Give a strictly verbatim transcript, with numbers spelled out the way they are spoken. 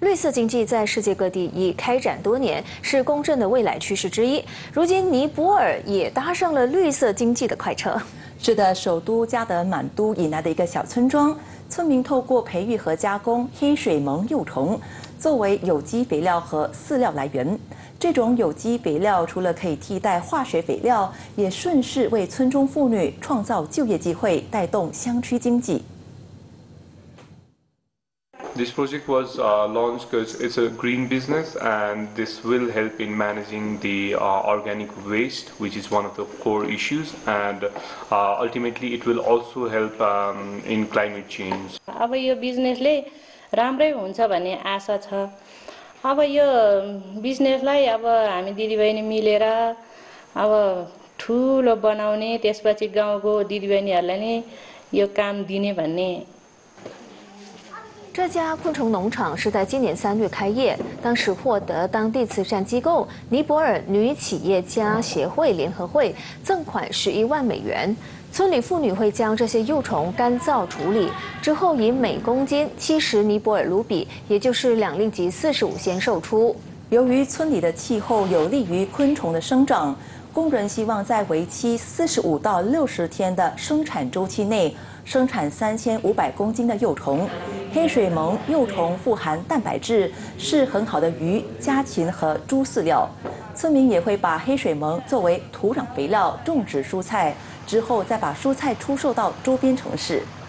绿色经济在世界各地已开展多年，是公正的未来趋势之一。如今，尼泊尔也搭上了绿色经济的快车。 是的，首都加德满都以南的一个小村庄，村民透过培育和加工黑水虻幼虫，作为有机肥料和饲料来源。这种有机肥料除了可以替代化学肥料，也顺势为村中妇女创造就业机会，带动乡区经济。 This project was uh, launched because it's a green business, and this will help in managing the uh, organic waste, which is one of the core issues, and uh, ultimately it will also help um, in climate change. अब यो बिजनेसले राम्रै हुन्छ भन्ने आशा छ। अब यो बिजनेसलाई अब हामी दिदीबहिनी मिलेर अब ठुलो बनाउने, त्यसपछि गाउँको दिदीबहिनीहरूलाई नै यो काम दिने भन्ने 这家昆虫农场是在今年三月开业，当时获得当地慈善机构尼泊尔女企业家协会联合会赠款十一万美元。村里妇女会将这些幼虫干燥处理，之后以每公斤七十尼泊尔卢比，也就是两令吉四十五仙售出。 由于村里的气候有利于昆虫的生长，工人希望在为期四十五到六十天的生产周期内。 生产三千五百公斤的幼虫，黑水虻幼虫富含蛋白质，是很好的鱼、家禽和猪饲料。村民也会把黑水虻作为土壤肥料种植蔬菜，之后再把蔬菜出售到周边城市。